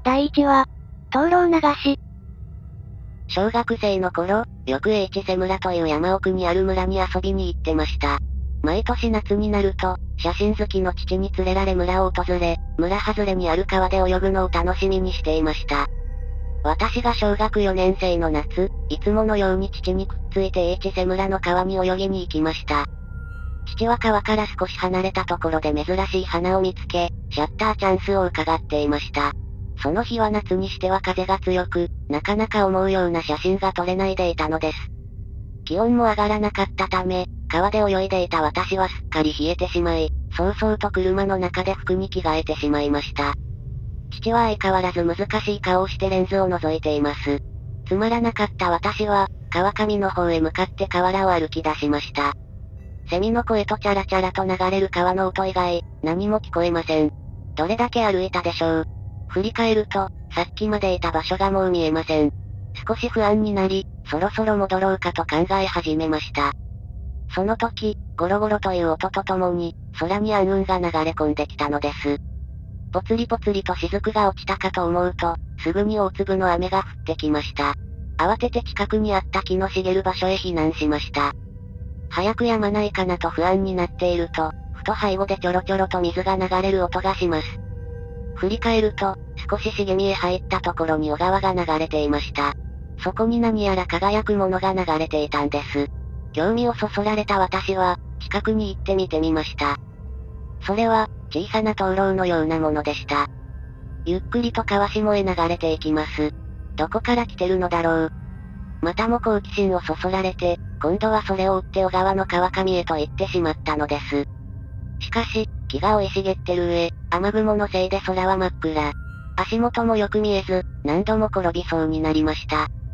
第1話、灯籠流し。 小学生の頃、よく H 瀬村という山奥にある村に遊びに行ってました。毎年夏になると、写真好きの父に連れられ村を訪れ、村外れにある川で泳ぐのを楽しみにしていました。私が小学4年生の夏、いつものように父にくっついて H 瀬村の川に泳ぎに行きました。父は川から少し離れたところで珍しい花を見つけ、シャッターチャンスを伺っていました。その日は夏にしては風が強く、なかなか思うような写真が撮れないでいたのです。気温も上がらなかったため、川で泳いでいた私はすっかり冷えてしまい、早々と車の中で服に着替えてしまいました。父は相変わらず難しい顔をしてレンズを覗いています。つまらなかった私は、川上の方へ向かって河原を歩き出しました。セミの声とチャラチャラと流れる川の音以外、何も聞こえません。どれだけ歩いたでしょう。振り返ると、さっきまでいた場所がもう見えません。少し不安になり、そろそろ戻ろうかと考え始めました。その時、ゴロゴロという音とともに、空に暗雲が流れ込んできたのです。ぽつりぽつりと雫が落ちたかと思うと、すぐに大粒の雨が降ってきました。慌てて近くにあった木の茂る場所へ避難しました。早く止まないかなと不安になっていると、ふと背後でちょろちょろと水が流れる音がします。振り返ると、少し茂みへ入ったところに小川が流れていました。そこに何やら輝くものが流れていたんです。興味をそそられた私は、近くに行ってみてみました。それは、小さな灯籠のようなものでした。ゆっくりと川下へ流れていきます。どこから来てるのだろう。またも好奇心をそそられて、今度はそれを追って小川の川上へと行ってしまったのです。しかし、木が生い茂ってる上、雨雲のせいで空は真っ暗。足元もよく見えず、何度も転びそうになりました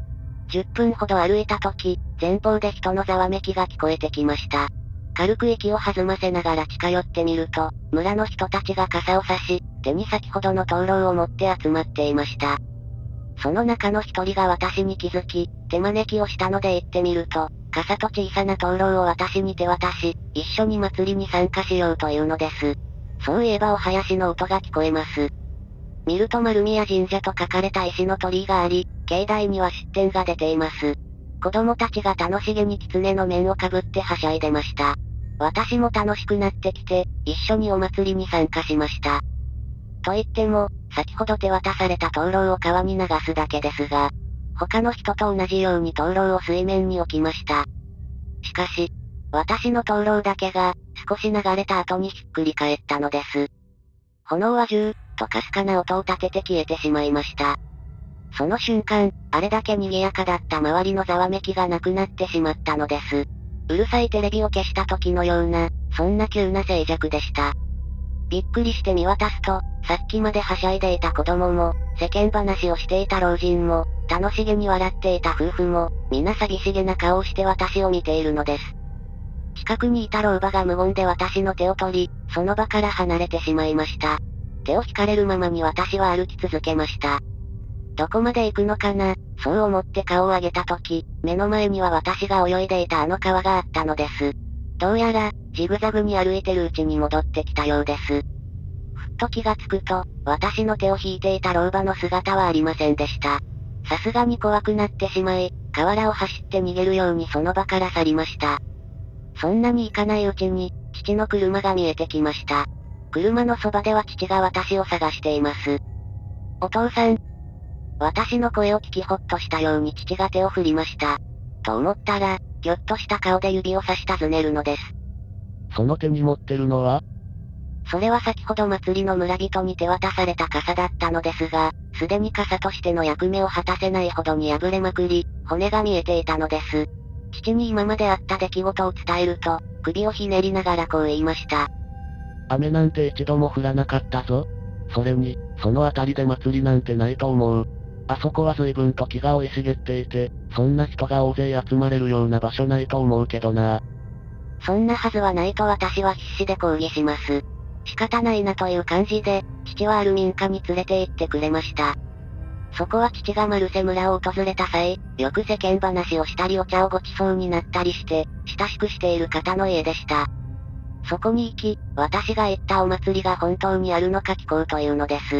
。10分ほど歩いた時、前方で人のざわめきが聞こえてきました。軽く息を弾ませながら近寄ってみると、村の人たちが傘を差し、手に先ほどの灯籠を持って集まっていました。その中の一人が私に気づき、手招きをしたので行ってみると、傘と小さな灯籠を私に手渡し、一緒に祭りに参加しようというのです。そういえばお囃子の音が聞こえます。見ると丸宮神社と書かれた石の鳥居があり、境内には出店が出ています。子供たちが楽しげに狐の面をかぶってはしゃいでました。私も楽しくなってきて、一緒にお祭りに参加しました。と言っても、先ほど手渡された灯籠を川に流すだけですが、他の人と同じように灯籠を水面に置きました。しかし、私の灯籠だけが、少し流れた後にひっくり返ったのです。炎はジュー、とかすかな音を立てて消えてしまいました。その瞬間、あれだけ賑やかだった周りのざわめきがなくなってしまったのです。うるさいテレビを消した時のような、そんな急な静寂でした。びっくりして見渡すと、さっきまではしゃいでいた子供も、世間話をしていた老人も、楽しげに笑っていた夫婦も、皆寂しげな顔をして私を見ているのです。近くにいた老婆が無言で私の手を取り、その場から離れてしまいました。手を引かれるままに私は歩き続けました。どこまで行くのかな、そう思って顔を上げた時、目の前には私が泳いでいたあの川があったのです。どうやら、ジグザグに歩いてるうちに戻ってきたようです。ふっと気がつくと、私の手を引いていた老婆の姿はありませんでした。さすがに怖くなってしまい、河原を走って逃げるようにその場から去りました。そんなに行かないうちに、父の車が見えてきました。車のそばでは父が私を探しています。お父さん。私の声を聞きほっとしたように父が手を振りました。と思ったら、ぎょっとした顔で指をさし尋ねるのです。 その手に持ってるのは？ それは先ほど祭りの村人に手渡された傘だったのですが、すでに傘としての役目を果たせないほどに破れまくり、骨が見えていたのです。父に今まであった出来事を伝えると、首をひねりながらこう言いました。 雨なんて一度も降らなかったぞ。それに、その辺りで祭りなんてないと思う。あそこは随分と木が生い茂っていて、そんな人が大勢集まれるような場所ないと思うけどな。 そんなはずはないと私は必死で抗議します。仕方ないなという感じで、父はある民家に連れて行ってくれました。そこは父がマルセ村を訪れた際、よく世間話をしたりお茶をごちそうになったりして、親しくしている方の家でした。そこに行き、私が言ったお祭りが本当にあるのか聞こうというのです。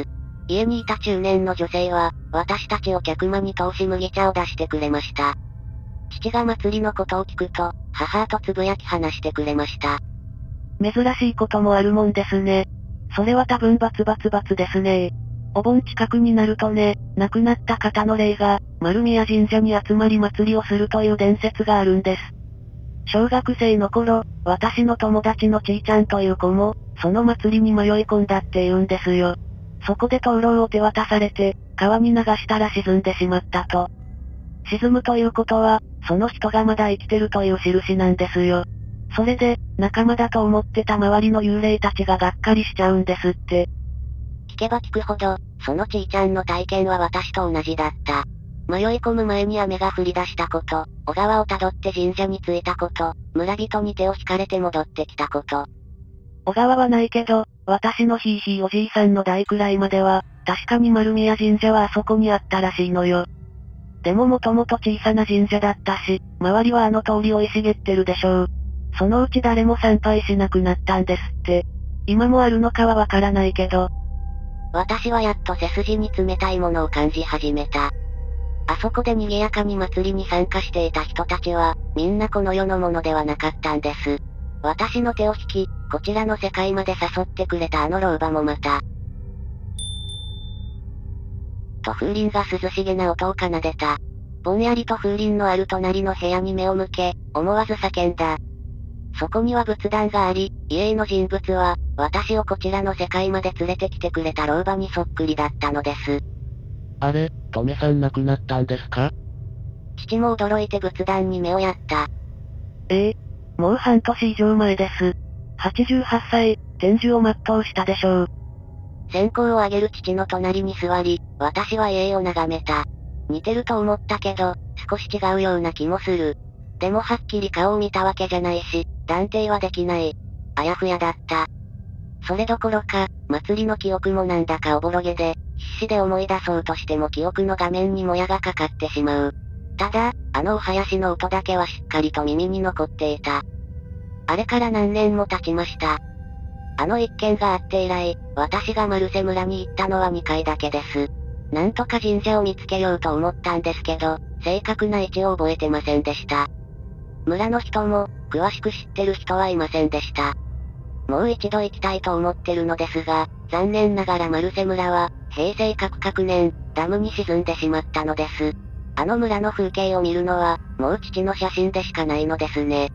家にいた中年の女性は、私たちを客間に通し麦茶を出してくれました。父が祭りのことを聞くと、母とつぶやき話してくれました。 珍しいこともあるもんですね。それは多分バツですね。お盆近くになるとね、亡くなった方の霊が、丸宮神社に集まり祭りをするという伝説があるんです。小学生の頃、私の友達のちーちゃんという子も、その祭りに迷い込んだって言うんですよ。そこで灯籠を手渡されて、川に流したら沈んでしまったと。沈むということは、その人がまだ生きてるという印なんですよ。それで、仲間だと思ってた周りの幽霊たちががっかりしちゃうんですって。 聞けば聞くほど、そのちーちゃんの体験は私と同じだった。迷い込む前に雨が降り出したこと、小川をたどって神社に着いたこと、村人に手を引かれて戻ってきたこと。 小川はないけど、私のひいひいおじいさんの代くらいまでは、確かに丸宮神社はあそこにあったらしいのよ。でももともと小さな神社だったし、周りはあの通り生い茂ってるでしょう。そのうち誰も参拝しなくなったんですって。今もあるのかはわからないけど。 私はやっと背筋に冷たいものを感じ始めた。あそこで賑やかに祭りに参加していた人たちは、みんなこの世のものではなかったんです。私の手を引き、こちらの世界まで誘ってくれたあの老婆もまた。と風鈴が涼しげな音を奏でた。ぼんやりと風鈴のある隣の部屋に目を向け、思わず叫んだ。そこには仏壇があり、家の人物は、私をこちらの世界まで連れてきてくれた老婆にそっくりだったのです。 あれ、トメさん亡くなったんですか？ 父も驚いて仏壇に目をやった。 もう半年以上前です。88歳、天寿を全うしたでしょう。 線香をあげる父の隣に座り、私は家を眺めた。似てると思ったけど、少し違うような気もする。でもはっきり顔を見たわけじゃないし、断定はできない。あやふやだった。それどころか、祭りの記憶もなんだかおぼろげで、必死で思い出そうとしても記憶の画面にもやがかかってしまう。ただ、あのお囃子の音だけはしっかりと耳に残っていた。あれから何年も経ちました。あの一件があって以来、私が丸瀬村に行ったのは2回だけです。なんとか神社を見つけようと思ったんですけど、正確な位置を覚えてませんでした。村の人も、詳しく知ってる人はいませんでした。もう一度行きたいと思ってるのですが、残念ながら丸瀬村は、平成各年、ダムに沈んでしまったのです。あの村の風景を見るのは、もう父の写真でしかないのですね。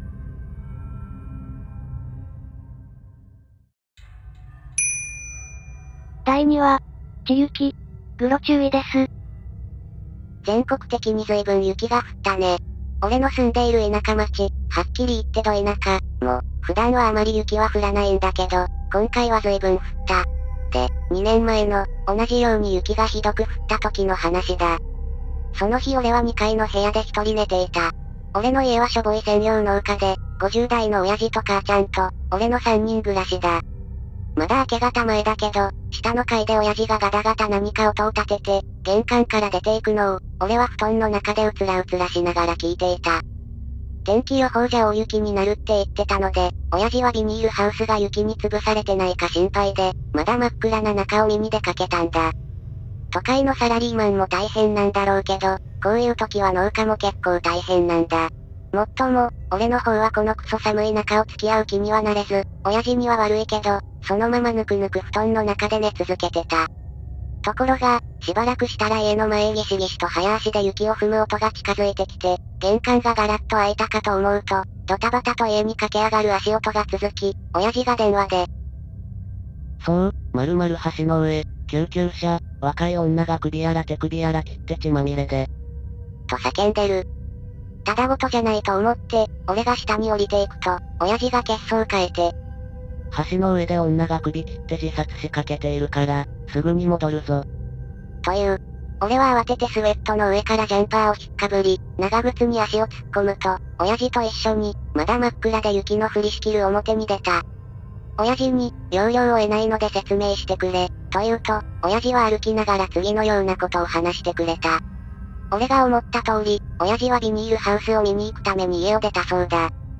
第2話、地雪、グロ注意です。 全国的に随分雪が降ったね。俺の住んでいる田舎町、はっきり言ってど田舎、も、普段はあまり雪は降らないんだけど、今回は随分降った。で、2年前の、同じように雪がひどく降った時の話だ。その日俺は2階の部屋で一人寝ていた。俺の家はしょぼい専用農家で、50代の親父と母ちゃんと、俺の3人暮らしだ。まだ明け方前だけど、下の階で親父がガタガタ何か音を立てて、玄関から出ていくのを、俺は布団の中でうつらうつらしながら聞いていた。天気予報じゃ大雪になるって言ってたので、親父はビニールハウスが雪に潰されてないか心配で、まだ真っ暗な中を見に出かけたんだ。都会のサラリーマンも大変なんだろうけど、こういう時は農家も結構大変なんだ。もっとも、俺の方はこのクソ寒い中を付き合う気にはなれず、親父には悪いけど、そのままぬくぬく布団の中で寝続けてた。ところが、しばらくしたら家の前へギシギシと早足で雪を踏む音が近づいてきて、玄関がガラッと開いたかと思うと、ドタバタと家に駆け上がる足音が続き、親父が電話で。 そう、〇〇橋の上、救急車、若い女が首やら手首やら切って血まみれで。 と叫んでる。ただごとじゃないと思って、俺が下に降りていくと、親父が血相変えて。 橋の上で女が首切って自殺しかけているから、すぐに戻るぞ。 という。俺は慌ててスウェットの上からジャンパーを引っかぶり、長靴に足を突っ込むと、親父と一緒に、まだ真っ暗で雪の降りしきる表に出た。親父に、要領を得ないので説明してくれ、と言うと、親父は歩きながら次のようなことを話してくれた。俺が思った通り、親父はビニールハウスを見に行くために家を出たそうだ。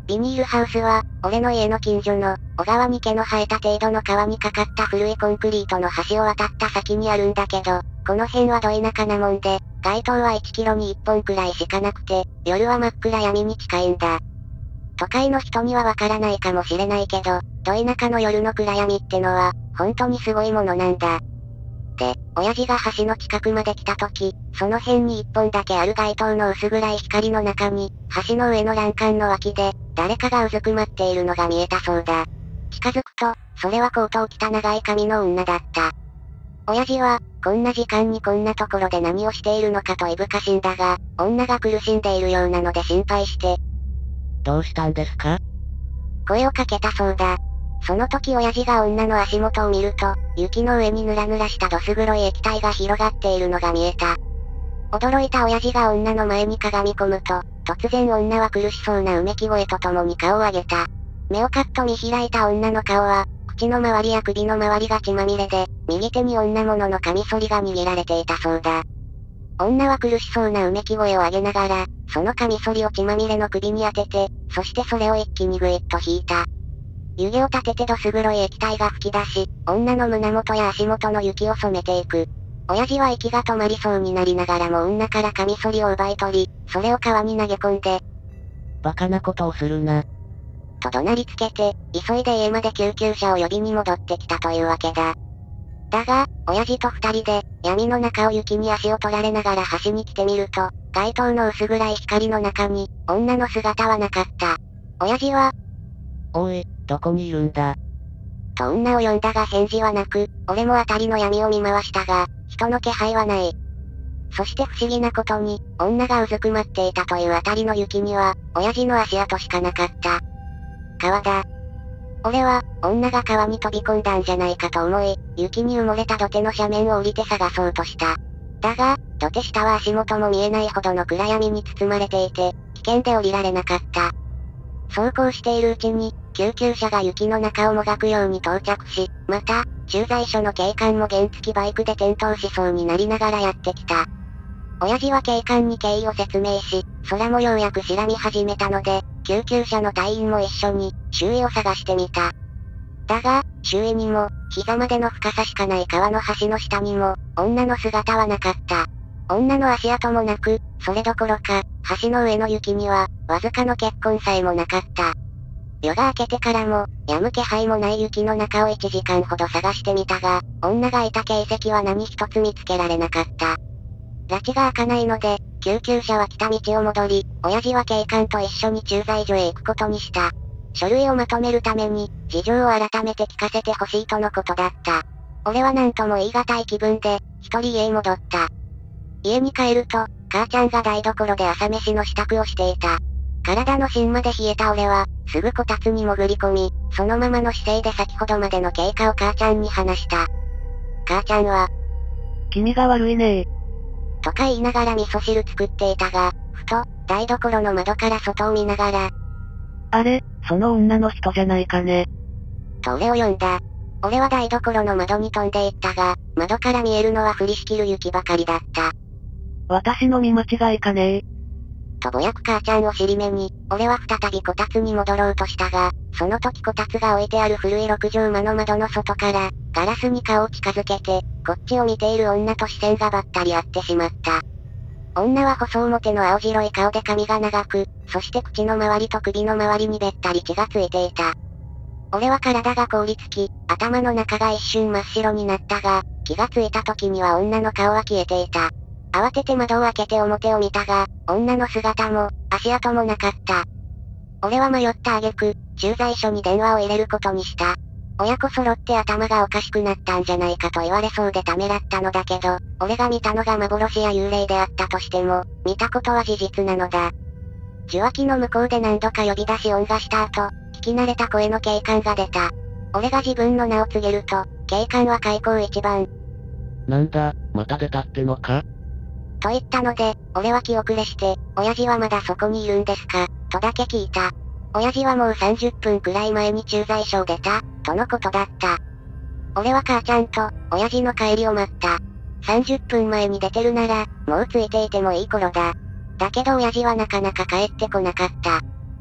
ビニールハウスは、俺の家の近所の、小川に毛の生えた程度の川にかかった古いコンクリートの橋を渡った先にあるんだけど、この辺はど田舎なもんで、街灯は1キロに1本くらいしかなくて、夜は真っ暗闇に近いんだ。都会の人にはわからないかもしれないけど、ど田舎の夜の暗闇ってのは、本当にすごいものなんだ。で、親父が橋の近くまで来た時、その辺に1本だけある街灯の薄暗い光の中に、橋の上の欄干の脇で、誰かがうずくまっているのが見えたそうだ。近づくと、それはコートを着た長い髪の女だった。親父は、こんな時間にこんなところで何をしているのかといぶかしんだが、女が苦しんでいるようなので心配して、 どうしたんですか？ 声をかけたそうだ。その時親父が女の足元を見ると、雪の上にヌラヌラしたどす黒い液体が広がっているのが見えた。驚いた親父が女の前にかがみ込むと、突然女は苦しそうなうめき声とともに顔を上げた。目をカッと見開いた女の顔は、口の周りや首の周りが血まみれで、右手に女物のカミソリが握られていたそうだ。女は苦しそうなうめき声を上げながら、そのカミソリを血まみれの首に当てて、そしてそれを一気にぐいっと引いた。湯気を立ててどす黒い液体が吹き出し、女の胸元や足元の雪を染めていく。親父は息が止まりそうになりながらも女からカミソリを奪い取り、それを川に投げ込んで、 バカなことをするな。 と怒鳴りつけて、急いで家まで救急車を呼びに戻ってきたというわけだ。だが、親父と二人で、闇の中を雪に足を取られながら橋に来てみると、街灯の薄暗い光の中に、女の姿はなかった。親父は、 おい、どこにいるんだ？ と女を呼んだが返事はなく、俺も辺りの闇を見回したが、人の気配はない。そして不思議なことに、女がうずくまっていたという辺りの雪には、親父の足跡しかなかった。川だ。俺は、女が川に飛び込んだんじゃないかと思い、雪に埋もれた土手の斜面を降りて探そうとした。だが、土手下は足元も見えないほどの暗闇に包まれていて、危険で降りられなかった。そうこうしているうちに、救急車が雪の中をもがくように到着し、また、駐在所の警官も原付バイクで転倒しそうになりながらやってきた。親父は警官に経緯を説明し、空もようやく白み始めたので、救急車の隊員も一緒に、周囲を探してみた。だが、周囲にも、膝までの深さしかない川の橋の下にも、女の姿はなかった。女の足跡もなく、それどころか、橋の上の雪には、わずかの血痕さえもなかった。夜が明けてからも、止む気配もない雪の中を1時間ほど探してみたが、女がいた形跡は何一つ見つけられなかった。拉致が開かないので、救急車は来た道を戻り、親父は警官と一緒に駐在所へ行くことにした。書類をまとめるために、事情を改めて聞かせてほしいとのことだった。俺は何とも言い難い気分で、一人家へ戻った。家に帰ると、母ちゃんが台所で朝飯の支度をしていた。体の芯まで冷えた俺は、すぐこたつに潜り込み、そのままの姿勢で先ほどまでの経過を母ちゃんに話した。母ちゃんは、 君が悪いねとか言いながら味噌汁作っていたが、ふと、台所の窓から外を見ながら、 あれ、その女の人じゃないかね。 と俺を呼んだ。俺は台所の窓に飛んでいったが、窓から見えるのは降りしきる雪ばかりだった。 私の見間違いかねとぼやく母ちゃんを尻目に、俺は再びこたつに戻ろうとしたが、その時こたつが置いてある古い6畳間の窓の外から、ガラスに顔を近づけて、こっちを見ている女と視線がばったり合ってしまった。女は細表の青白い顔で髪が長く、そして口の周りと首の周りにべったり血がついていた。俺は体が凍りつき、頭の中が一瞬真っ白になったが、気がついた時には女の顔は消えていた。慌てて窓を開けて表を見たが、女の姿も、足跡もなかった。俺は迷った挙句、駐在所に電話を入れることにした。親子揃って頭がおかしくなったんじゃないかと言われそうでためらったのだけど、俺が見たのが幻や幽霊であったとしても、見たことは事実なのだ。受話器の向こうで何度か呼び出し音がした後、聞き慣れた声の警官が出た。俺が自分の名を告げると、警官は開口一番。 なんだ、また出たってのか？ と言ったので、俺は気遅れして、親父はまだそこにいるんですか、とだけ聞いた。親父はもう30分くらい前に駐在所を出た、とのことだった。俺は母ちゃんと、親父の帰りを待った。30分前に出てるなら、もうついていてもいい頃だ。だけど親父はなかなか帰ってこなかった。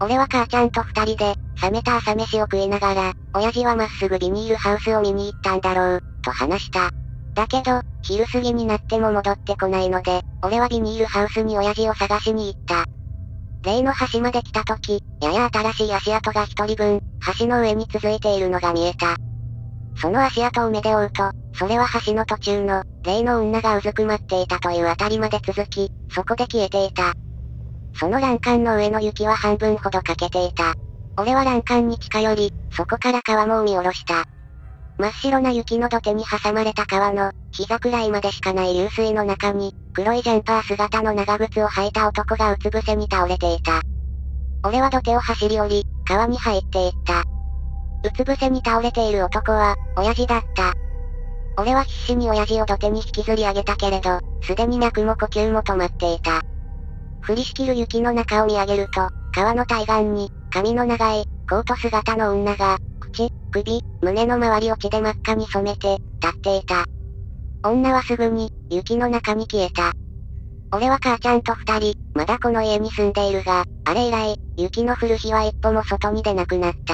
俺は母ちゃんと二人で、冷めた朝飯を食いながら、親父はまっすぐビニールハウスを見に行ったんだろう、と話した。だけど、昼過ぎになっても戻ってこないので、俺はビニールハウスに親父を探しに行った。例の橋まで来た時、やや新しい足跡が一人分、橋の上に続いているのが見えた。その足跡を目で追うと、それは橋の途中の、例の女がうずくまっていたというあたりまで続き、そこで消えていた。その欄干の上の雪は半分ほど欠けていた。俺は欄干に近寄り、そこから川も見下ろした。真っ白な雪の土手に挟まれた川の、膝くらいまでしかない流水の中に、黒いジャンパー姿の長靴を履いた男がうつ伏せに倒れていた。俺は土手を走り降り、川に入っていった。うつ伏せに倒れている男は、親父だった。俺は必死に親父を土手に引きずり上げたけれど、すでに脈も呼吸も止まっていた。降りしきる雪の中を見上げると、川の対岸に、髪の長い、コート姿の女が、口、首、胸の周りを血で真っ赤に染めて、立っていた。女はすぐに、雪の中に消えた。俺は母ちゃんと二人、まだこの家に住んでいるが、あれ以来、雪の降る日は一歩も外に出なくなった。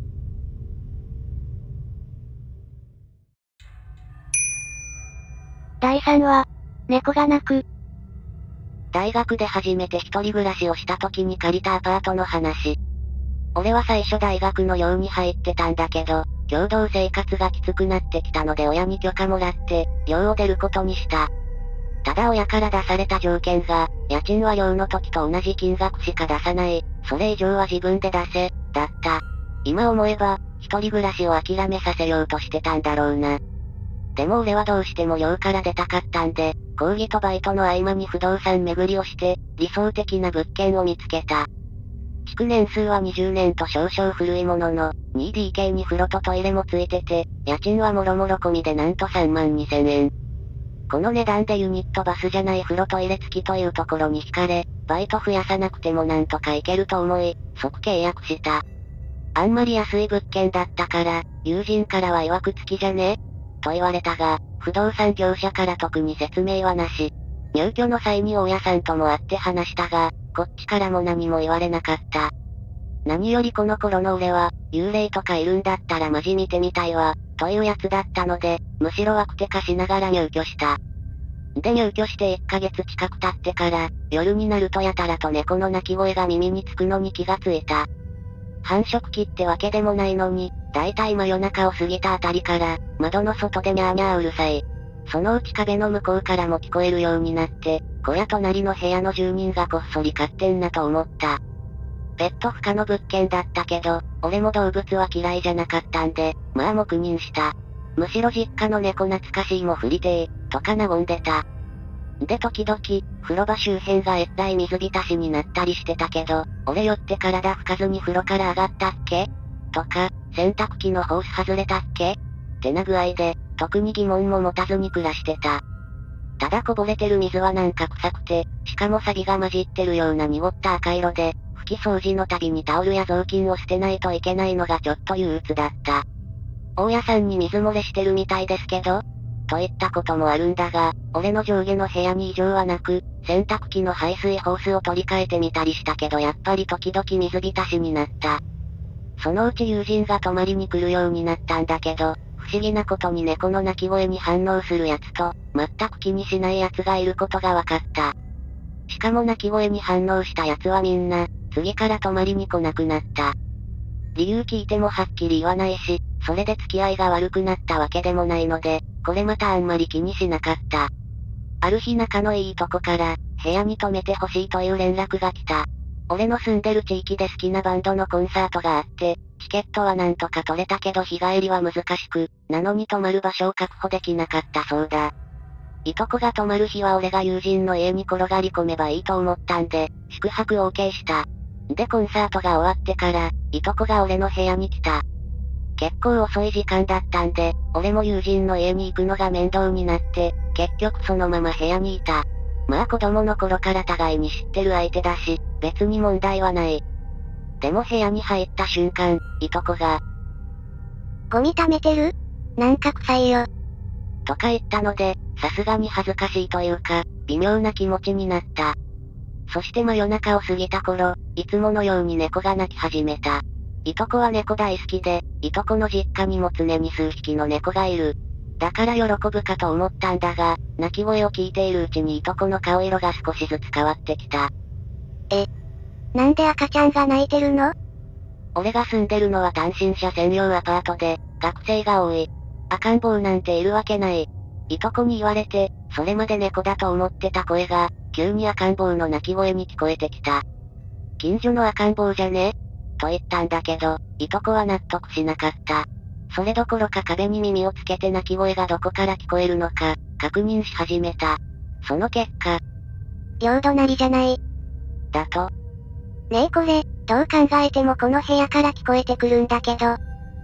第3話、猫が鳴く。 大学で初めて一人暮らしをした時に借りたアパートの話。俺は最初大学の寮に入ってたんだけど、共同生活がきつくなってきたので親に許可もらって、寮を出ることにした。ただ親から出された条件が、家賃は寮の時と同じ金額しか出さない、それ以上は自分で出せ、だった。今思えば、一人暮らしを諦めさせようとしてたんだろうな。でも俺はどうしても寮から出たかったんで、講義とバイトの合間に不動産巡りをして、理想的な物件を見つけた。築年数は20年と少々古いものの、2DK に風呂とトイレもついてて、家賃はもろもろ込みでなんと32,000円。この値段でユニットバスじゃない風呂トイレ付きというところに惹かれ、バイト増やさなくてもなんとかいけると思い、即契約した。あんまり安い物件だったから、友人からは曰く付きじゃねと言われたが、不動産業者から特に説明はなし。入居の際に大家さんとも会って話したが、こっちからも何も言われなかった。何よりこの頃の俺は、幽霊とかいるんだったらマジ見てみたいわ、というやつだったので、むしろワクテカしながら入居した。で入居して1ヶ月近く経ってから、夜になるとやたらと猫の鳴き声が耳につくのに気がついた。繁殖期ってわけでもないのに、だいたい真夜中を過ぎたあたりから、窓の外でニャーニャーうるさい。そのうち壁の向こうからも聞こえるようになって、小屋隣の部屋の住人がこっそり飼ってんなと思った。ペット不可の物件だったけど、俺も動物は嫌いじゃなかったんで、まあ黙認した。むしろ実家の猫懐かしいも振りてー、とか和んでた。で時々、風呂場周辺がえらい水浸しになったりしてたけど、俺酔って体拭かずに風呂から上がったっけとか、洗濯機のホース外れたっけってな具合で、特に疑問も持たずに暮らしてた。ただこぼれてる水はなんか臭くて、しかもサビが混じってるような濁った赤色で、拭き掃除のたびにタオルや雑巾を捨てないといけないのがちょっと憂鬱だった。大家さんに水漏れしてるみたいですけどといったこともあるんだが、俺の上下の部屋に異常はなく、洗濯機の排水ホースを取り替えてみたりしたけどやっぱり時々水浸しになった。そのうち友人が泊まりに来るようになったんだけど、不思議なことに猫の鳴き声に反応するやつと、全く気にしないやつがいることが分かった。しかも鳴き声に反応したやつはみんな、次から泊まりに来なくなった。理由聞いてもはっきり言わないし、それで付き合いが悪くなったわけでもないので、これまたあんまり気にしなかった。ある日仲のいいとこから、部屋に泊めてほしいという連絡が来た。俺の住んでる地域で好きなバンドのコンサートがあって、チケットはなんとか取れたけど日帰りは難しく、なのに泊まる場所を確保できなかったそうだ。いとこが泊まる日は俺が友人の家に転がり込めばいいと思ったんで、宿泊 OK した。でコンサートが終わってから、いとこが俺の部屋に来た。結構遅い時間だったんで、俺も友人の家に行くのが面倒になって、結局そのまま部屋にいた。まあ子供の頃から互いに知ってる相手だし、別に問題はない。でも部屋に入った瞬間、いとこが、 ゴミ溜めてる？なんか臭いよ。 とか言ったので、さすがに恥ずかしいというか、微妙な気持ちになった。 そして真夜中を過ぎた頃、いつものように猫が鳴き始めた。いとこは猫大好きで、いとこの実家にも常に数匹の猫がいる。だから喜ぶかと思ったんだが、鳴き声を聞いているうちにいとこの顔色が少しずつ変わってきた。 なんで赤ちゃんが泣いてるの？ 俺が住んでるのは単身者専用アパートで、学生が多い。赤ん坊なんているわけない。いとこに言われて、それまで猫だと思ってた声が、急に赤ん坊の鳴き声に聞こえてきた。近所の赤ん坊じゃね？と言ったんだけど、いとこは納得しなかった。それどころか壁に耳をつけて鳴き声がどこから聞こえるのか、確認し始めた。その結果、 両隣じゃない。 だと。 ねえこれ、どう考えてもこの部屋から聞こえてくるんだけど。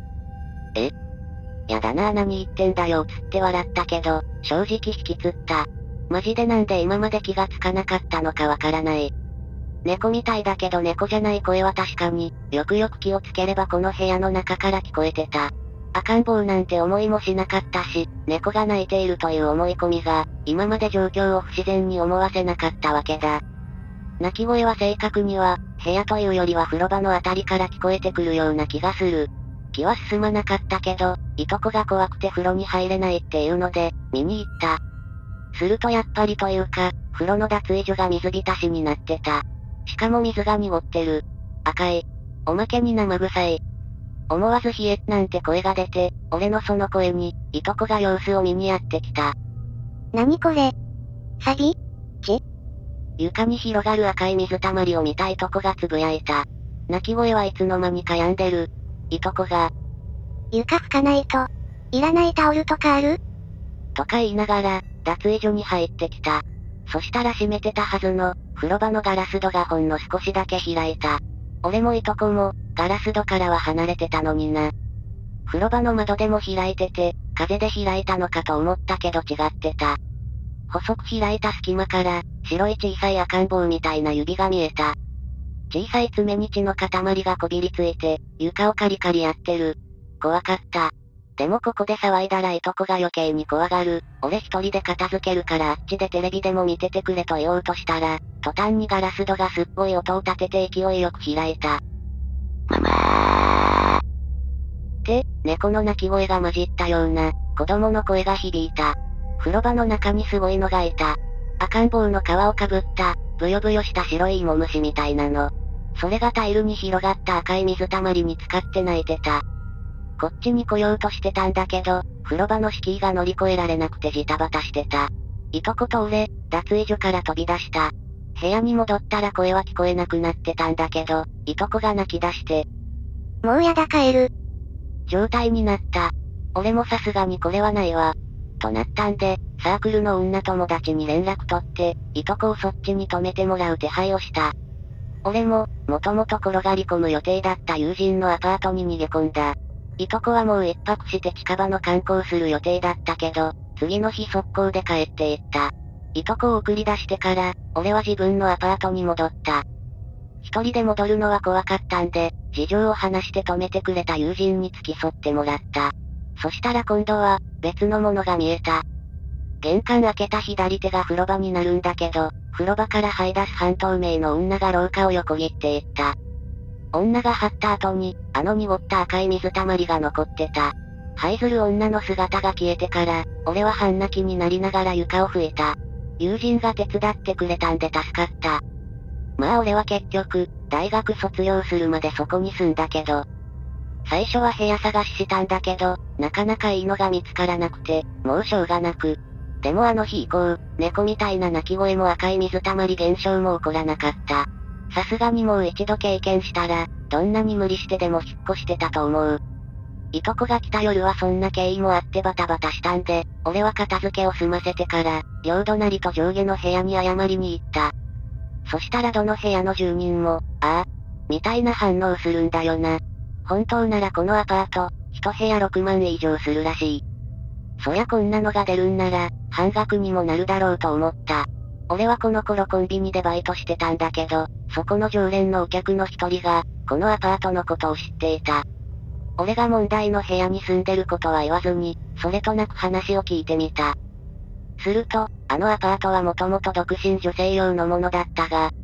やだなぁ何言ってんだよつって笑ったけど、正直引きつった。マジでなんで今まで気がつかなかったのかわからない。猫みたいだけど猫じゃない声は確かに、よくよく気をつければこの部屋の中から聞こえてた。赤ん坊なんて思いもしなかったし、猫が鳴いているという思い込みが、今まで状況を不自然に思わせなかったわけだ。鳴き声は正確には、部屋というよりは風呂場のあたりから聞こえてくるような気がする。気は進まなかったけど、いとこが怖くて風呂に入れないっていうので、見に行った。するとやっぱりというか、風呂の脱衣所が水浸しになってた。しかも水が濁ってる。赤い。おまけに生臭い。思わず冷えなんて声が出て、俺のその声に、いとこが様子を見にやってきた。 何これ？サビ？ 床に広がる赤い水たまりを見たいとこがつぶやいた。泣き声はいつの間にか止んでる。いとこが、 床拭かないと。いらないタオルとかある？ とか言いながら、脱衣所に入ってきた。そしたら閉めてたはずの、風呂場のガラス戸がほんの少しだけ開いた。俺もいとこも、ガラス戸からは離れてたのにな。風呂場の窓でも開いてて、風で開いたのかと思ったけど違ってた。細く開いた隙間から、白い小さい赤ん坊みたいな指が見えた。小さい爪に血の塊がこびりついて、床をカリカリやってる。怖かった。でもここで騒いだらいとこが余計に怖がる。俺一人で片付けるからあっちでテレビでも見ててくれと言おうとしたら、途端にガラス戸がすっごい音を立てて勢いよく開いた。ママーって、猫の鳴き声が混じったような、子供の声が響いた。風呂場の中にすごいのがいた。赤ん坊の皮をかぶった、ブヨブヨした白い芋虫みたいなの。それがタイルに広がった赤い水たまりに浸かって泣いてた。こっちに来ようとしてたんだけど、風呂場の敷居が乗り越えられなくてジタバタしてた。いとこと俺、脱衣所から飛び出した。部屋に戻ったら声は聞こえなくなってたんだけど、いとこが泣き出して。 もうやだ帰る。 状態になった。俺もさすがにこれはないわ。となったんで、サークルの女友達に連絡取って、いとこをそっちに泊めてもらう手配をした。俺も、もともと転がり込む予定だった友人のアパートに逃げ込んだ。いとこはもう一泊して近場の観光する予定だったけど、次の日速攻で帰っていった。いとこを送り出してから、俺は自分のアパートに戻った。一人で戻るのは怖かったんで、事情を話して止めてくれた友人に付き添ってもらった。そしたら今度は、別のものが見えた。玄関開けた左手が風呂場になるんだけど、風呂場から這い出す半透明の女が廊下を横切っていった。女が張った後に、あの濁った赤い水たまりが残ってた。這いずる女の姿が消えてから、俺は半泣きになりながら床を拭いた。友人が手伝ってくれたんで助かった。まあ俺は結局、大学卒業するまでそこに住んだけど、最初は部屋探ししたんだけど、なかなかいいのが見つからなくて、もうしょうがなく。でもあの日以降、猫みたいな鳴き声も赤い水たまり現象も起こらなかった。さすがにもう一度経験したら、どんなに無理してでも引っ越してたと思う。いとこが来た夜はそんな経緯もあってバタバタしたんで、俺は片付けを済ませてから、両隣と上下の部屋に謝りに行った。そしたらどの部屋の住人も、ああ、みたいな反応するんだよな。本当ならこのアパート、一部屋6万以上するらしい。そりゃこんなのが出るんなら、半額にもなるだろうと思った。俺はこの頃コンビニでバイトしてたんだけど、そこの常連のお客の一人が、このアパートのことを知っていた。俺が問題の部屋に住んでることは言わずに、それとなく話を聞いてみた。すると、あのアパートはもともと独身女性用のものだったが、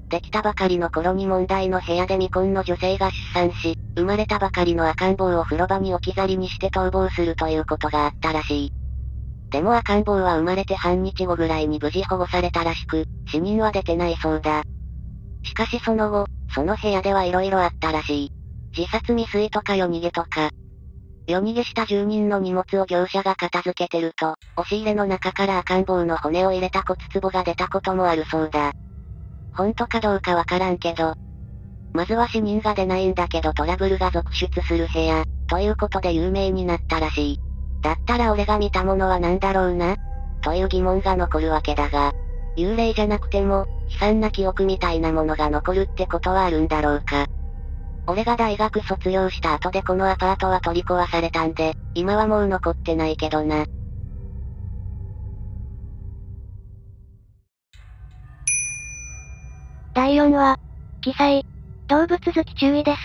できたばかりの頃に問題の部屋で未婚の女性が出産し、生まれたばかりの赤ん坊を風呂場に置き去りにして逃亡するということがあったらしい。でも赤ん坊は生まれて半日後ぐらいに無事保護されたらしく、死人は出てないそうだ。しかしその後、その部屋では色々あったらしい。自殺未遂とか夜逃げとか。夜逃げした住人の荷物を業者が片付けてると、押し入れの中から赤ん坊の骨を入れた骨壺が出たこともあるそうだ。本当かどうかわからんけど。まずは死人が出ないんだけどトラブルが続出する部屋、ということで有名になったらしい。だったら俺が見たものは何だろうなという疑問が残るわけだが、幽霊じゃなくても、悲惨な記憶みたいなものが残るってことはあるんだろうか。俺が大学卒業した後でこのアパートは取り壊されたんで、今はもう残ってないけどな。 第4話、記載。動物好き注意です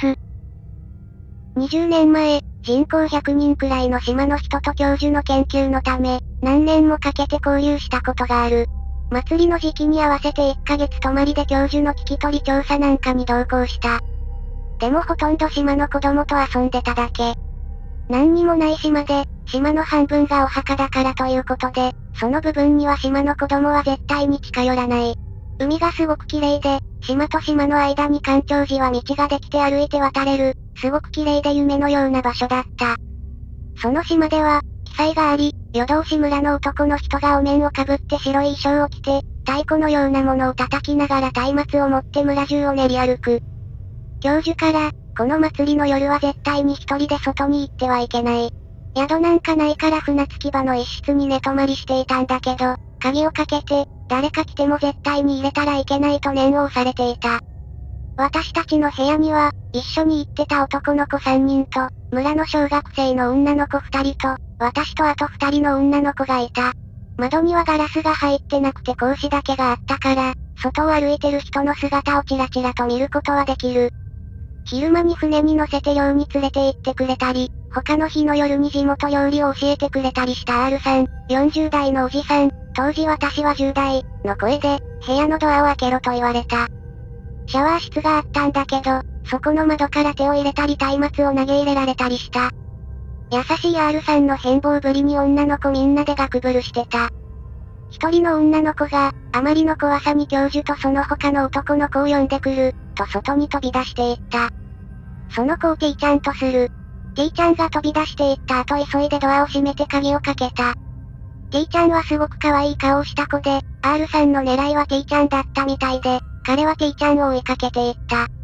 。20年前、人口100人くらいの島の人と教授の研究のため、何年もかけて交流したことがある。祭りの時期に合わせて1ヶ月泊まりで教授の聞き取り調査なんかに同行した。でもほとんど島の子供と遊んでただけ。何にもない島で、島の半分がお墓だからということで、その部分には島の子供は絶対に近寄らない。海がすごく綺麗で、島と島の間に干潮時は道ができて歩いて渡れる、すごく綺麗で夢のような場所だった。その島では、記載があり、夜通し村の男の人がお面をかぶって白い衣装を着て、太鼓のようなものを叩きながら松明を持って村中を練り歩く。教授から、この祭りの夜は絶対に一人で外に行ってはいけない。宿なんかないから船着き場の一室に寝泊まりしていたんだけど、鍵をかけて、誰か来ても絶対に入れたらいけないと念を押されていた。私たちの部屋には、一緒に行ってた男の子3人と、村の小学生の女の子2人と、私とあと2人の女の子がいた。窓にはガラスが入ってなくて格子だけがあったから、外を歩いてる人の姿をちらちらと見ることはできる。昼間に船に乗せて漁に連れて行ってくれたり、他の日の夜に地元料理を教えてくれたりした R さん、40代のおじさん、当時私は10代、の声で、部屋のドアを開けろと言われた。シャワー室があったんだけど、そこの窓から手を入れたり松明を投げ入れられたりした。優しい R さんの変貌ぶりに女の子みんなでガクブルしてた。一人の女の子が、あまりの怖さに教授とその他の男の子を呼んでくる、と外に飛び出していった。その子を T ちゃんとする。T ちゃんが飛び出していった後急いでドアを閉めて鍵をかけた。T ちゃんはすごく可愛い顔をした子で、R さんの狙いは T ちゃんだったみたいで、彼は T ちゃんを追いかけていった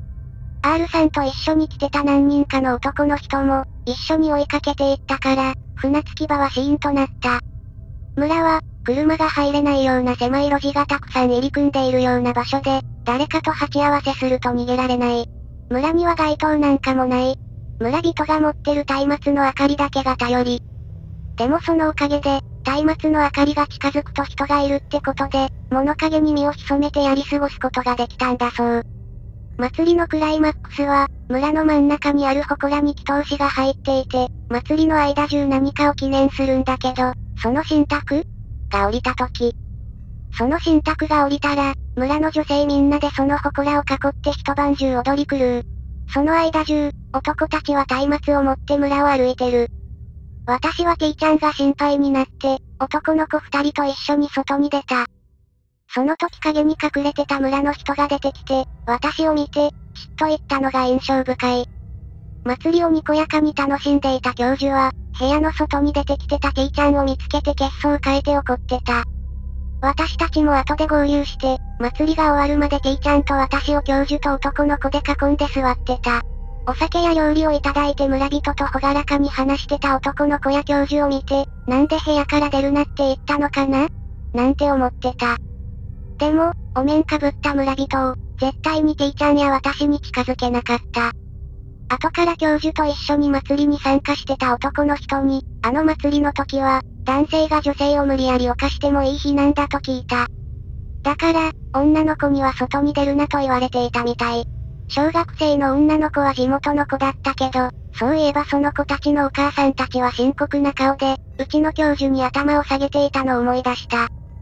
。R さんと一緒に来てた何人かの男の人も、一緒に追いかけていったから、船着き場はシーンとなった。村は、車が入れないような狭い路地がたくさん入り組んでいるような場所で、誰かと鉢合わせすると逃げられない。村には街灯なんかもない。村人が持ってる松明の明かりだけが頼り。でもそのおかげで、松明の明かりが近づくと人がいるってことで、物陰に身を潜めてやり過ごすことができたんだそう。祭りのクライマックスは、村の真ん中にある祠に祈祷師が入っていて、祭りの間中何かを記念するんだけど、その神託が降りた時。その神託が降りたら、村の女性みんなでその祠を囲って一晩中踊り狂う。その間中、男たちは松明を持って村を歩いてる。私は T ちゃんが心配になって、男の子2人と一緒に外に出た。その時影に隠れてた村の人が出てきて、私を見て、ちっと言ったのが印象深い。祭りをにこやかに楽しんでいた教授は、部屋の外に出てきてた T ちゃんを見つけて血相を変えて怒ってた。私たちも後で合流して、祭りが終わるまで T ちゃんと私を教授と男の子で囲んで座ってた。お酒や料理をいただいて村人とほがらかに話してた男の子や教授を見て、なんで部屋から出るなって言ったのかななんて思ってた。でも、お面かぶった村人を、絶対に T ちゃんや私に近づけなかった。後から教授と一緒に祭りに参加してた男の人に、あの祭りの時は、男性が女性を無理やり犯してもいい日なんだと聞いた。だから、女の子には外に出るなと言われていたみたい。小学生の女の子は地元の子だったけど、そういえばその子たちのお母さんたちは深刻な顔で、うちの教授に頭を下げていたのを思い出した。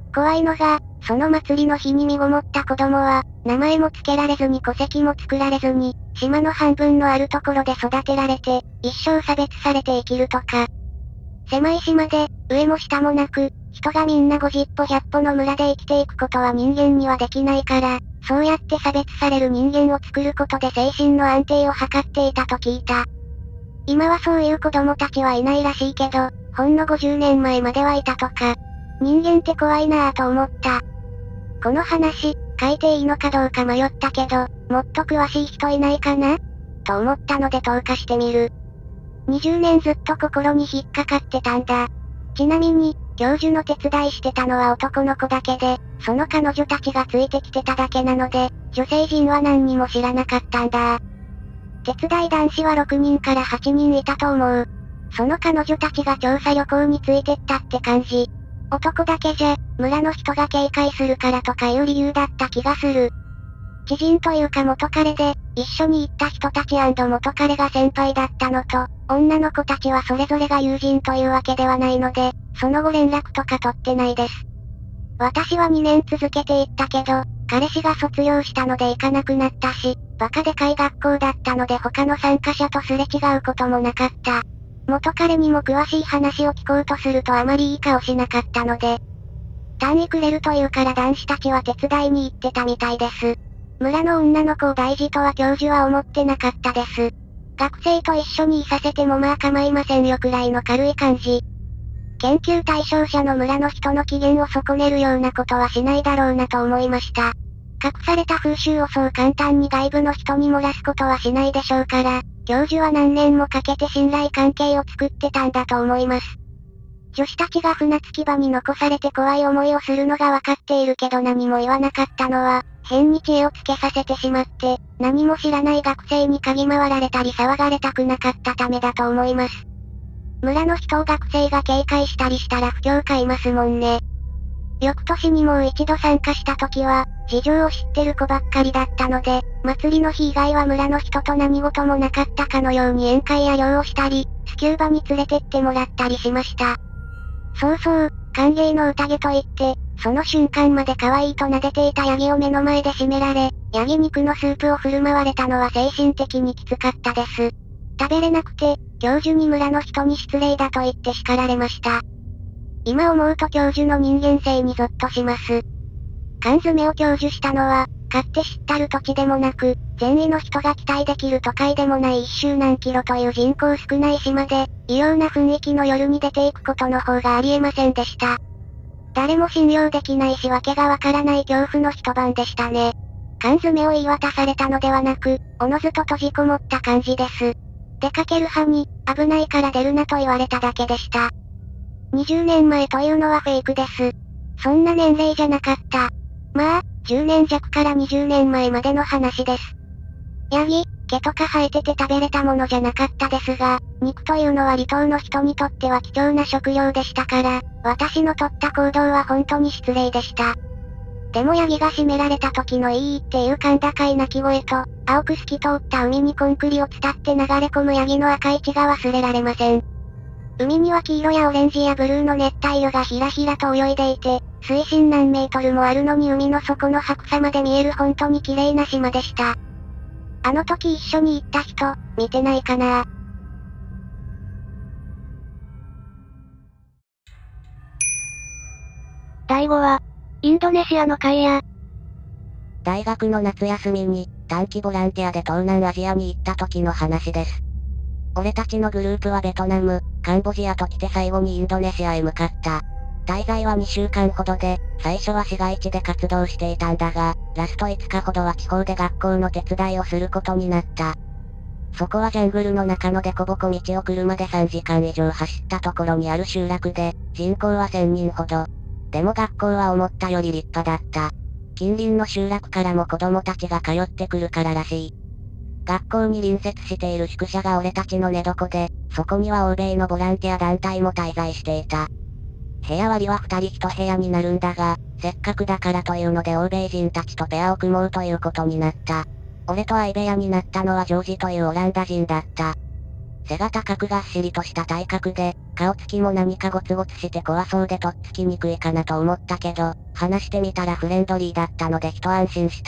怖いのが、その祭りの日に身ごもった子供は、名前も付けられずに戸籍も作られずに、島の半分のあるところで育てられて、一生差別されて生きるとか。狭い島で、上も下もなく、人がみんな50歩100歩の村で生きていくことは人間にはできないから、そうやって差別される人間を作ることで精神の安定を図っていたと聞いた。今はそういう子供たちはいないらしいけど、ほんの50年前まではいたとか。人間って怖いなぁと思った。この話、書いていいのかどうか迷ったけど、もっと詳しい人いないかなと思ったので投下してみる。20年ずっと心に引っかかってたんだ。ちなみに、教授の手伝いしてたのは男の子だけで、その彼女たちがついてきてただけなので、女性陣は何にも知らなかったんだ。手伝い男子は6人から8人いたと思う。その彼女たちが調査旅行についてったって感じ。男だけじゃ、村の人が警戒するからとかいう理由だった気がする。知人というか元彼で、一緒に行った人たち&元彼が先輩だったのと、女の子たちはそれぞれが友人というわけではないので、その後連絡とか取ってないです。私は2年続けて行ったけど、彼氏が卒業したので行かなくなったし、バカでかい学校だったので他の参加者とすれ違うこともなかった。元彼にも詳しい話を聞こうとするとあまりいい顔しなかったので、単位くれるというから男子たちは手伝いに行ってたみたいです。村の女の子を大事とは教授は思ってなかったです。学生と一緒にいさせてもまあ構いませんよくらいの軽い感じ。研究対象者の村の人の機嫌を損ねるようなことはしないだろうなと思いました。隠された風習をそう簡単に外部の人に漏らすことはしないでしょうから、教授は何年もかけて信頼関係を作ってたんだと思います。女子たちが船着き場に残されて怖い思いをするのがわかっているけど何も言わなかったのは、変に知恵をつけさせてしまって、何も知らない学生に嗅ぎ回られたり騒がれたくなかったためだと思います。村の人を学生が警戒したりしたら不況買いますもんね。翌年にもう一度参加した時は、事情を知ってる子ばっかりだったので、祭りの日以外は村の人と何事もなかったかのように宴会や漁をしたり、スキューバに連れてってもらったりしました。そうそう、歓迎の宴と言って、その瞬間まで可愛いと撫でていたヤギを目の前で締められ、ヤギ肉のスープを振る舞われたのは精神的にきつかったです。食べれなくて、教授に村の人に失礼だと言って叱られました。今思うと教授の人間性にゾッとします。缶詰を享受したのは、買って知ったる土地でもなく、善意の人が期待できる都会でもない一周何キロという人口少ない島で、異様な雰囲気の夜に出ていくことの方がありえませんでした。誰も信用できないし訳がわからない恐怖の一晩でしたね。缶詰を言い渡されたのではなく、おのずと閉じこもった感じです。出かける派に、危ないから出るなと言われただけでした。20年前というのはフェイクです。そんな年齢じゃなかった。まあ、10年弱から20年前までの話です。ヤギ、毛とか生えてて食べれたものじゃなかったですが、肉というのは離島の人にとっては貴重な食料でしたから、私の取った行動は本当に失礼でした。でもヤギが締められた時のいいっていう甲高い鳴き声と、青く透き通った海にコンクリを伝って流れ込むヤギの赤い血が忘れられません。海には黄色やオレンジやブルーの熱帯魚がひらひらと泳いでいて、水深何メートルもあるのに海の底の白さまで見える本当に綺麗な島でした。あの時一緒に行った人、見てないかな？ 第5話、インドネシアの海や。 大学の夏休みに、短期ボランティアで東南アジアに行った時の話です。俺たちのグループはベトナム、カンボジアと来て最後にインドネシアへ向かった。滞在は2週間ほどで、最初は市街地で活動していたんだが、ラスト5日ほどは地方で学校の手伝いをすることになった。そこはジャングルの中のデコボコ道を車で3時間以上走ったところにある集落で、人口は1000人ほど。でも学校は思ったより立派だった。近隣の集落からも子供たちが通ってくるかららしい。学校に隣接している宿舎が俺たちの寝床で、そこには欧米のボランティア団体も滞在していた。部屋割りは2人1部屋になるんだが、せっかくだからというので欧米人たちとペアを組もうということになった。俺と相部屋になったのはジョージというオランダ人だった。背が高くがっしりとした体格で、 顔つきも何かゴツゴツして怖そうでとっつきにくいかなと思ったけど、話してみたらフレンドリーだったので一安心した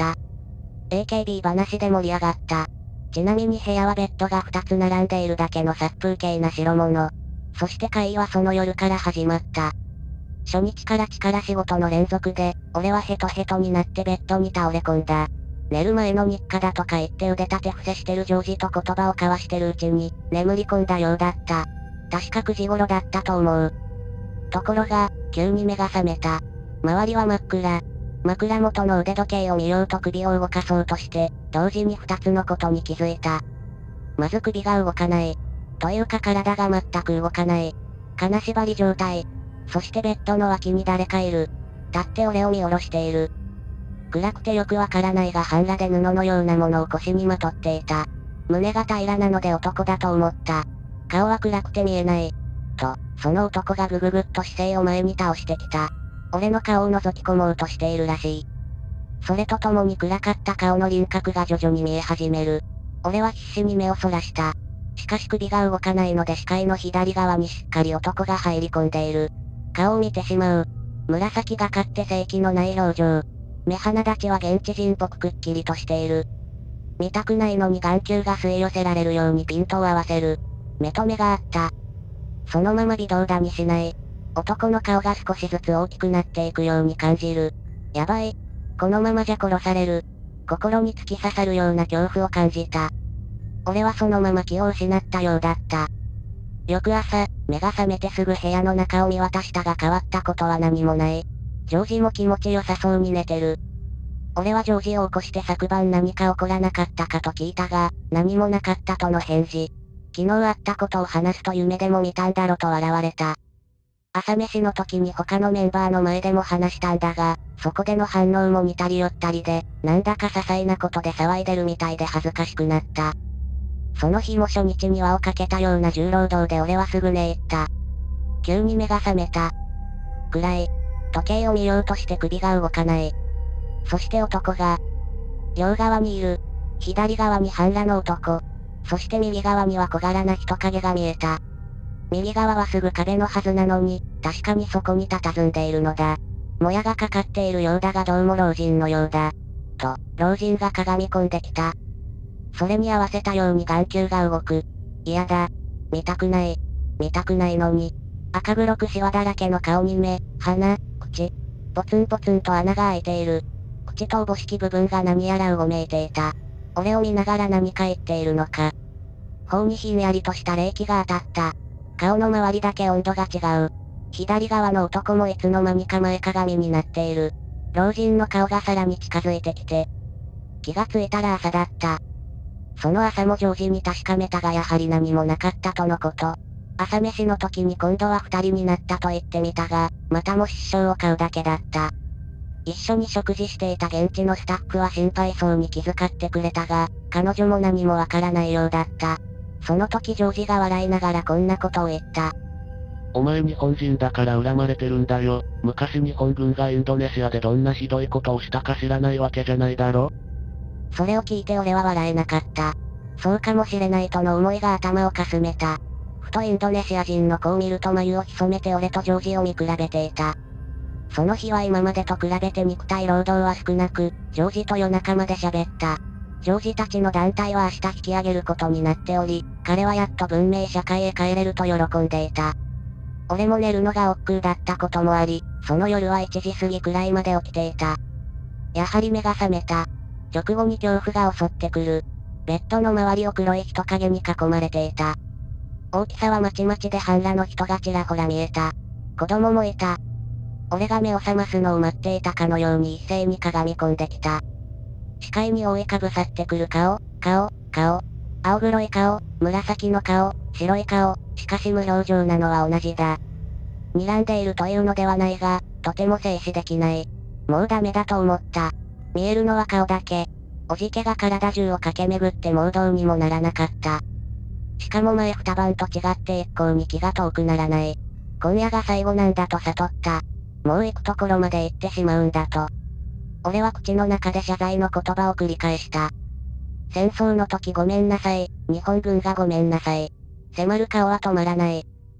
。AKB 話で盛り上がった。ちなみに部屋はベッドが2つ並んでいるだけの殺風景な代物。そして会議はその夜から始まった。初日から力仕事の連続で、俺はヘトヘトになってベッドに倒れ込んだ。寝る前の日課だとか言って腕立て伏せしてるジョージと言葉を交わしてるうちに、眠り込んだようだった。確か9時頃だったと思う。ところが、急に目が覚めた。周りは真っ暗。枕元の腕時計を見ようと首を動かそうとして、同時に2つのことに気づいた。まず首が動かない。というか体が全く動かない。金縛り状態。そしてベッドの脇に誰かいる。立って俺を見下ろしている。暗くてよくわからないが半裸で布のようなものを腰にまとっていた。胸が平らなので男だと思った。顔は暗くて見えない。と、その男がぐぐぐっと姿勢を前に倒してきた。俺の顔を覗き込もうとしているらしい。それとともに暗かった顔の輪郭が徐々に見え始める。俺は必死に目をそらした。しかし首が動かないので視界の左側にしっかり男が入り込んでいる。顔を見てしまう。紫がかって正気のない表情。目鼻立ちは現地人っぽくくっきりとしている。見たくないのに眼球が吸い寄せられるようにピントを合わせる。目と目があった。そのまま微動だにしない。男の顔が少しずつ大きくなっていくように感じる。やばい。このままじゃ殺される。心に突き刺さるような恐怖を感じた。俺はそのまま気を失ったようだった。翌朝、目が覚めてすぐ部屋の中を見渡したが変わったことは何もない。ジョージも気持ちよさそうに寝てる。俺はジョージを起こして昨晩何か起こらなかったかと聞いたが、何もなかったとの返事。昨日あったことを話すと夢でも見たんだろと笑われた。朝飯の時に他のメンバーの前でも話したんだが、そこでの反応も似たり寄ったりで、なんだか些細なことで騒いでるみたいで恥ずかしくなった。その日も初日に輪をかけたような重労働で俺はすぐ寝入った。急に目が覚めた。暗い。時計を見ようとして首が動かない。そして男が、両側にいる。左側に半裸の男。そして右側には小柄な人影が見えた。右側はすぐ壁のはずなのに、確かにそこに佇んでいるのだ。もやがかかっているようだがどうも老人のようだ。と、老人がかがみ込んできた。それに合わせたように眼球が動く。嫌だ。見たくない。見たくないのに。赤黒くシワだらけの顔に目、鼻、口。ポツンポツンと穴が開いている。口とおぼしき部分が何やらうごめいていた。俺を見ながら何か言っているのか。頬にひんやりとした冷気が当たった。顔の周りだけ温度が違う。左側の男もいつの間にか前かがみになっている。老人の顔がさらに近づいてきて。気がついたら朝だった。その朝もジョージに確かめたがやはり何もなかったとのこと。朝飯の時に今度は2人になったと言ってみたが、またも失笑を買うだけだった。一緒に食事していた現地のスタッフは心配そうに気遣ってくれたが、彼女も何もわからないようだった。その時ジョージが笑いながらこんなことを言った。 お前日本人だから恨まれてるんだよ。昔日本軍がインドネシアでどんなひどいことをしたか知らないわけじゃないだろ。 それを聞いて俺は笑えなかった。そうかもしれないとの思いが頭をかすめた。ふとインドネシア人の子を見ると眉を潜めて俺とジョージを見比べていた。その日は今までと比べて肉体労働は少なく、ジョージと夜中まで喋った。ジョージたちの団体は明日引き上げることになっており、彼はやっと文明社会へ帰れると喜んでいた。俺も寝るのが億劫だったこともあり、その夜は1時過ぎくらいまで起きていた。やはり目が覚めた。直後に恐怖が襲ってくる。ベッドの周りを黒い人影に囲まれていた。大きさはまちまちで半裸の人がちらほら見えた。子供もいた。俺が目を覚ますのを待っていたかのように一斉にかがみ込んできた。視界に覆いかぶさってくる顔。青黒い顔、紫の顔、白い顔、しかし無表情なのは同じだ。睨んでいるというのではないが、とても静止できない。もうダメだと思った。見えるのは顔だけ。おじけが体中を駆け巡ってもうどうにもならなかった。しかも前二晩と違って一向に気が遠くならない。今夜が最後なんだと悟った。もう行くところまで行ってしまうんだと。俺は口の中で謝罪の言葉を繰り返した。戦争の時ごめんなさい。日本軍がごめんなさい。迫る顔は止まらない。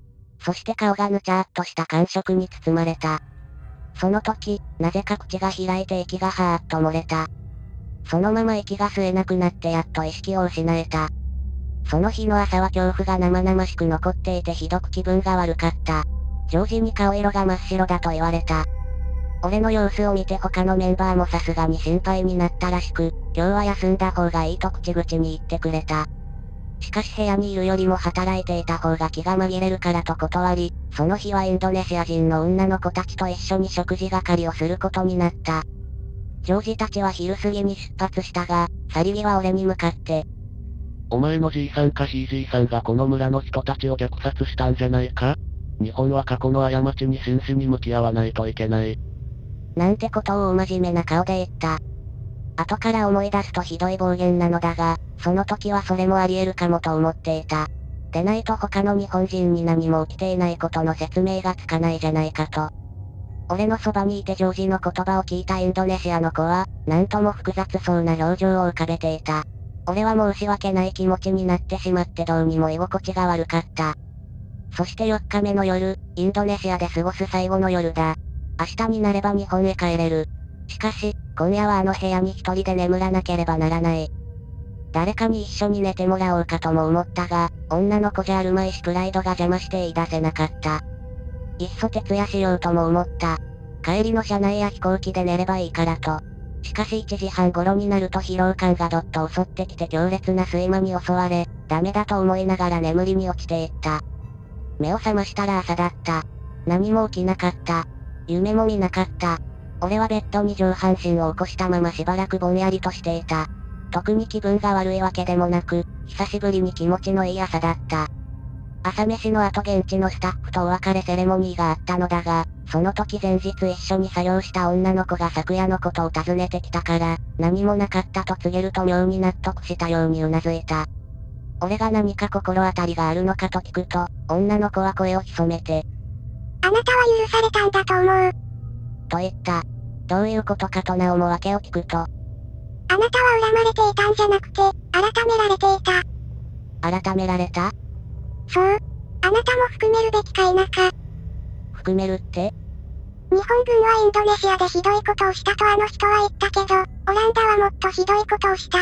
そして顔がぬちゃーっとした感触に包まれた。その時、なぜか口が開いて息がはーっと漏れた。そのまま息が吸えなくなってやっと意識を失えた。その日の朝は恐怖が生々しく残っていてひどく気分が悪かった。ジョージに顔色が真っ白だと言われた。俺の様子を見て他のメンバーもさすがに心配になったらしく、今日は休んだ方がいいと口々に言ってくれた。しかし部屋にいるよりも働いていた方が気が紛れるからと断り、その日はインドネシア人の女の子たちと一緒に食事係をすることになった。ジョージたちは昼過ぎに出発したが、去り際俺に向かって、 お前のじいさんかひいじいさんがこの村の人たちを虐殺したんじゃないか？日本は過去の過ちに真摯に向き合わないといけない。 なんてことを大真面目な顔で言った。後から思い出すとひどい暴言なのだが、その時はそれもあり得るかもと思っていた。でないと他の日本人に何も起きていないことの説明がつかないじゃないかと。俺のそばにいてジョージの言葉を聞いたインドネシアの子は、なんとも複雑そうな表情を浮かべていた。俺は申し訳ない気持ちになってしまってどうにも居心地が悪かった。そして4日目の夜、インドネシアで過ごす最後の夜だ。明日になれば日本へ帰れる。しかし、今夜はあの部屋に一人で眠らなければならない。誰かに一緒に寝てもらおうかとも思ったが、女の子じゃあるまいしプライドが邪魔して言い出せなかった。いっそ徹夜しようとも思った。帰りの車内や飛行機で寝ればいいからと。しかし1時半頃になると疲労感がどっと襲ってきて強烈な睡魔に襲われ、ダメだと思いながら眠りに落ちていった。目を覚ましたら朝だった。何も起きなかった。夢も見なかった。俺はベッドに上半身を起こしたまましばらくぼんやりとしていた。特に気分が悪いわけでもなく、久しぶりに気持ちのいい朝だった。朝飯の後現地のスタッフとお別れセレモニーがあったのだが、その時前日一緒に作業した女の子が昨夜のことを尋ねてきたから、何もなかったと告げると妙に納得したように頷いた。俺が何か心当たりがあるのかと聞くと、女の子は声を潜めて、 あなたは許されたんだと思う。 と言った。どういうことかとなおも訳を聞くと、 あなたは恨まれていたんじゃなくて、改められていた。 改められた？ そう。あなたも含めるべきか否か。 含めるって？ 日本軍はインドネシアでひどいことをしたとあの人は言ったけど、オランダはもっとひどいことをした。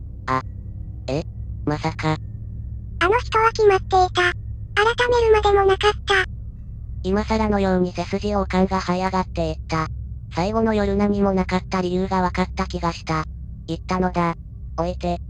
まさか。 あの人は決まっていた。改めるまでもなかった。 今更のように背筋王冠が這い上がっていった。最後の夜何もなかった理由が分かった気がした。言ったのだ。置いて、